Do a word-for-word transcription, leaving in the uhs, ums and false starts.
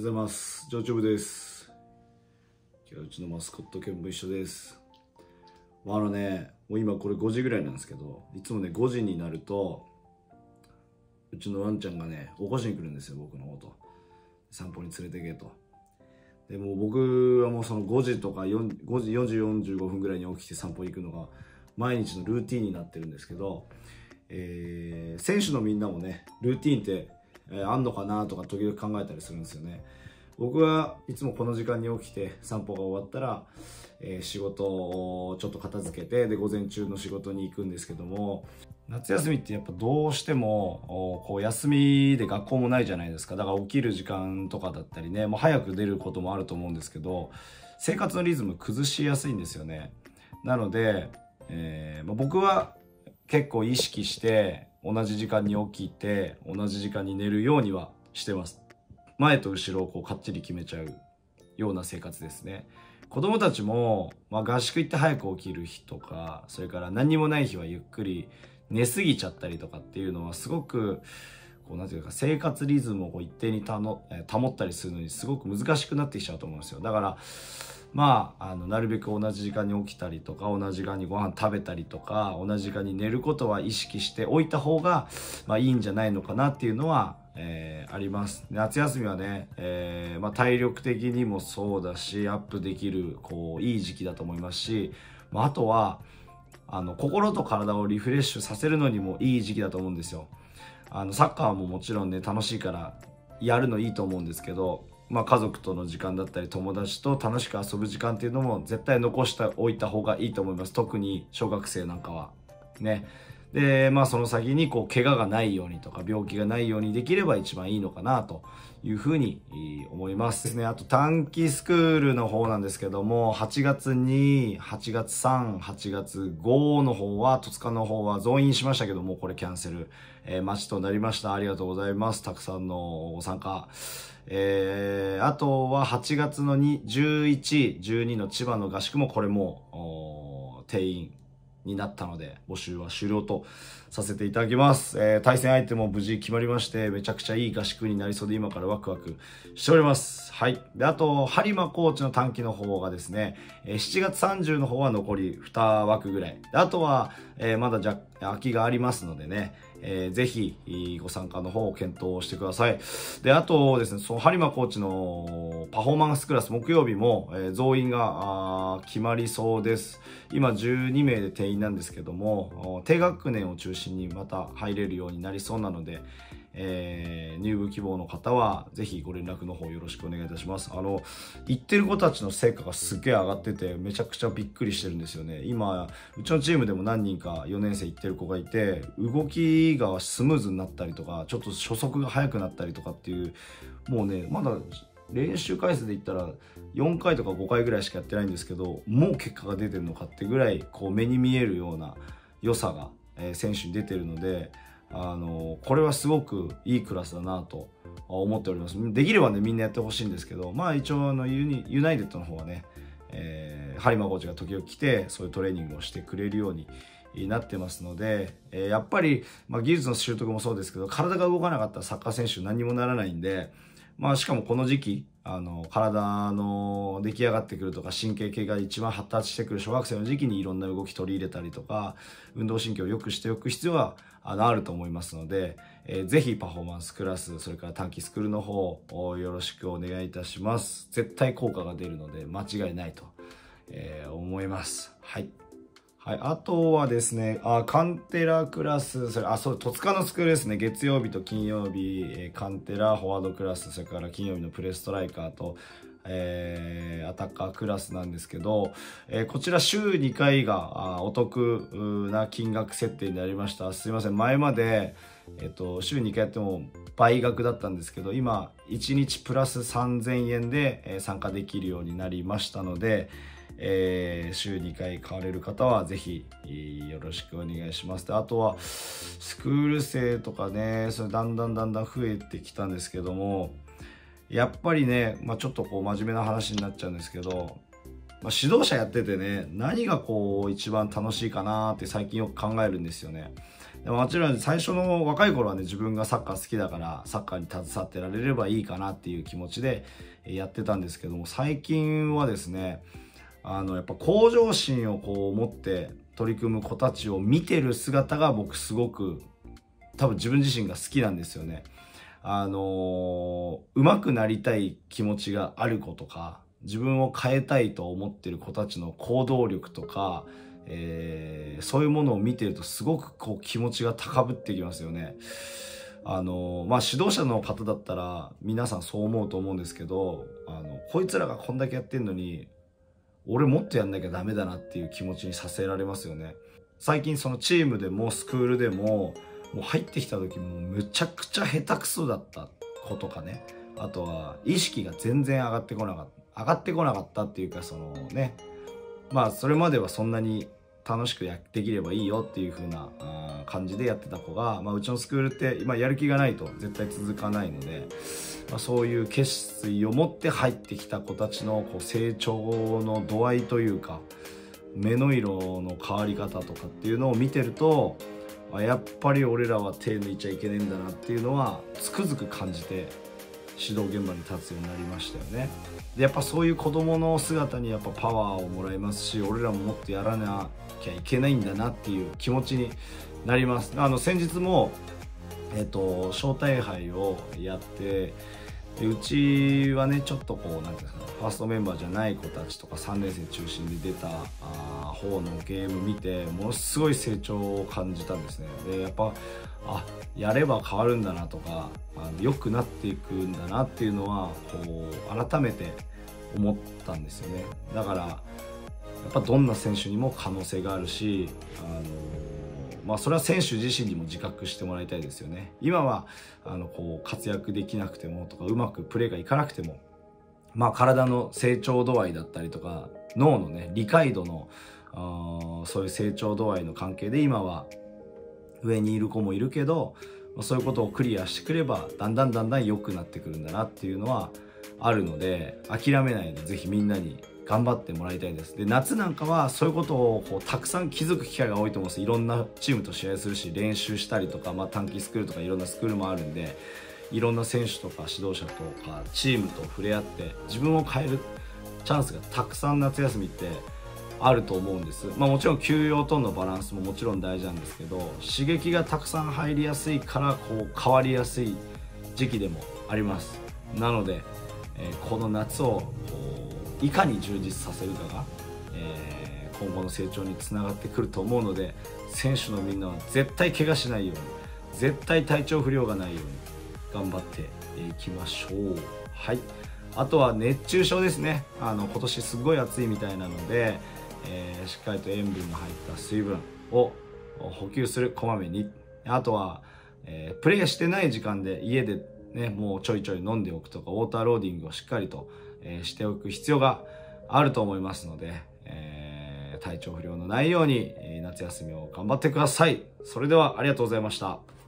おはようございます。上長部です。今日はうちのマスコット犬も一緒です。あのね、もう今これごじぐらいなんですけど、いつもねごじになるとうちのワンちゃんがね起こしに来るんですよ、僕のこと。散歩に連れてけと。でもう僕はもうそのごじとかごじよんじよんじゅうごふんぐらいに起きて散歩行くのが毎日のルーティンになってるんですけど、えー、選手のみんなもねルーティンってえー、あんのかなとか時々考えたりするんですよね。僕はいつもこの時間に起きて散歩が終わったら、えー、仕事をちょっと片付けてで午前中の仕事に行くんですけども、夏休みってやっぱどうしてもこう休みで学校もないじゃないですか。だから起きる時間とかだったりね、もう早く出ることもあると思うんですけど、生活のリズム崩しやすいんですよね。なので、えーまあ、僕は結構意識して同じ時間に起きて同じ時間に寝るようにはしてます。前と後ろをこうかっちり決めちゃうような生活ですね。子供たちも、まあ、合宿行って早く起きる日とか、それから何にもない日はゆっくり寝すぎちゃったりとかっていうのはすごくこうなんていうか生活リズムをこう一定にたの保ったりするのにすごく難しくなってきちゃうと思うんですよ。だからまあ、あのなるべく同じ時間に起きたりとか同じ時間にご飯食べたりとか同じ時間に寝ることは意識しておいた方が、まあ、いいんじゃないのかなっていうのは、えー、あります。夏休みはね、えーまあ、体力的にもそうだしアップできるこういい時期だと思いますし、まあ、あとはあの心と体をリフレッシュさせるのにもいい時期だと思うんですよ。あのサッカーももちろんね楽しいからやるのいいと思うんですけど、まあ、家族との時間だったり友達と楽しく遊ぶ時間っていうのも絶対残しておいた方がいいと思います。特に小学生なんかはね。でまあその先にこう怪我がないようにとか病気がないようにできれば一番いいのかなというふうに思いますですね。あと短期スクールの方なんですけども、はちがつにはちがつさん、はちがつごの方は戸塚の方は増員しましたけども、これキャンセル、えー、待ちとなりました。ありがとうございます。たくさんのご参加。えー、あとははちがつのじゅういち、じゅうにの千葉の合宿もこれも定員になったので募集は終了とさせていただきます。えー、対戦相手も無事決まりましてめちゃくちゃいい合宿になりそうで今からワクワクしております。はい。であと播磨コーチの短期の方がですね、えー、しちがつさんじゅうの方は残りにわくぐらいで、あとは、えー、まだじゃ空きがありますのでね、えー、ぜひご参加の方を検討してください。であとですね、その播磨コーチのパフォーマンスクラス木曜日も、えー、増員が決まりそうです。今じゅうにめいで定員なんですけども、低学年を中心にまた入れるようになりそうなので、えー、入部希望の方はぜひご連絡の方よろしくお願いいたします。あの行ってる子たちの成果がすっげえ上がっててめちゃくちゃびっくりしてるんですよね。今うちのチームでも何人かよねん生行ってる子がいて、動きがスムーズになったりとかちょっと初速が速くなったりとかっていう、もうねまだ練習回数で言ったらよんかいとかごかいぐらいしかやってないんですけど、もう結果が出てるのかってぐらいこう目に見えるような良さが、えー、選手に出てるので、あのー、これはすごくいいクラスだなと思っております。できればねみんなやってほしいんですけど、まあ一応あのユニユナイテッドの方はね、えー、播磨コーチが時々来てそういうトレーニングをしてくれるようになってますので、えー、やっぱり、まあ、技術の習得もそうですけど体が動かなかったらサッカー選手何にもならないんで、まあしかもこの時期あの体の出来上がってくるとか神経系が一番発達してくる小学生の時期にいろんな動き取り入れたりとか運動神経を良くしておく必要はあのあると思いますので、えー、ぜひパフォーマンスクラスそれから短期スクールの方をよろしくお願いいたします。絶対効果が出るので間違いないと、えー、思います。はい。はい、あとはですね、あカンテラクラス、それ、あ、そう、戸塚のスクールですね。月曜日と金曜日、えー、カンテラ、フォワードクラス、それから金曜日のプレストライカーと、えー、アタッカークラスなんですけど、えー、こちら週にかいがお得な金額設定になりました。すいません、前まで、えっと、週にかいやっても倍額だったんですけど、今、いちにちプラスさんぜんえんで参加できるようになりましたので、えー、週にかい買われる方はぜひよろしくお願いします。であとはスクール生とかね、それだんだんだんだん増えてきたんですけども、やっぱりね、まあ、ちょっとこう真面目な話になっちゃうんですけど、まあ、指導者やっててね何がこう一番楽しいかなって最近よく考えるんですよね。 でももちろん最初の若い頃はね、自分がサッカー好きだからサッカーに携わってられればいいかなっていう気持ちでやってたんですけども、最近はですね、あのやっぱ向上心をこう持って取り組む子たちを見てる姿が僕すごく多分自分自身が好きなんですよね。あの上手くなりたい気持ちがある子とか、自分を変えたいと思ってる子たちの行動力とか、えー、そういうものを見てるとすごくこう気持ちが高ぶってきますよね。あのまあ指導者の方だったら皆さんそう思うと思うんですけど、あのこいつらがこんだけやってんのに俺もっとやんなきゃダメだなっていう気持ちにさせられますよね。最近そのチームでもスクールでももう入ってきた時もむちゃくちゃ下手くそだった子とかね、あとは意識が全然上がってこなかった上がってこなかったっていうか、そのね、まあそれまではそんなに楽しくやってできればいいよっていう風な感じでやってた子が、まあ、うちのスクールって今やる気がないと絶対続かないので、まあ、そういう決意を持って入ってきた子たちのこう成長の度合いというか、目の色の変わり方とかっていうのを見てると、やっぱり俺らは手抜いちゃいけねえんだなっていうのはつくづく感じて指導現場に立つようになりましたよね。でやっぱそういう子供の姿にやっぱパワーをもらいますし、俺らももっとやらなきゃいけないんだなっていう気持ちになります。あの先日も、えーと、招待杯をやって、でうちはねちょっとこうなんていうんですかね、ファーストメンバーじゃない子たちとかさんねん生中心で出たあ方のゲーム見てものすごい成長を感じたんですね。でやっぱあやれば変わるんだなとか、あの良くなっていくんだなっていうのはこう改めて思ったんですよね。だからやっぱどんな選手にも可能性があるし、あのまあそれは選手自身にも自覚してもらいたいですよね。今はあのこう活躍できなくてもとかうまくプレーがいかなくても、まあ体の成長度合いだったりとか脳のね理解度のあそういう成長度合いの関係で今は上にいる子もいるけど、そういうことをクリアしてくればだんだんだんだん良くなってくるんだなっていうのはあるので、諦めないでぜひみんなに頑張ってもらいたいです。で夏なんかはそういうことをこうたくさん気づく機会が多いと思うんです。いろんなチームと試合するし練習したりとか、まあ、短期スクールとかいろんなスクールもあるんで、いろんな選手とか指導者とかチームと触れ合って自分を変えるチャンスがたくさん夏休みってあると思うんです。まあもちろん休養とのバランスももちろん大事なんですけど、刺激がたくさん入りやすいからこう変わりやすい時期でもあります。なので、えー、この夏をこういかに充実させるかが、えー、今後の成長につながってくると思うので、選手のみんなは絶対怪我しないように、絶対体調不良がないように頑張っていきましょう。はい。あとは熱中症ですね。あの今年すごい暑いみたいなので、えー、しっかりと塩分の入った水分を補給する、こまめに。あとは、えー、プレーしてない時間で家でねもうちょいちょい飲んでおくとか、ウォーターローディングをしっかりと、えー、しておく必要があると思いますので、えー、体調不良のないように、えー、夏休みを頑張ってください。それではありがとうございました。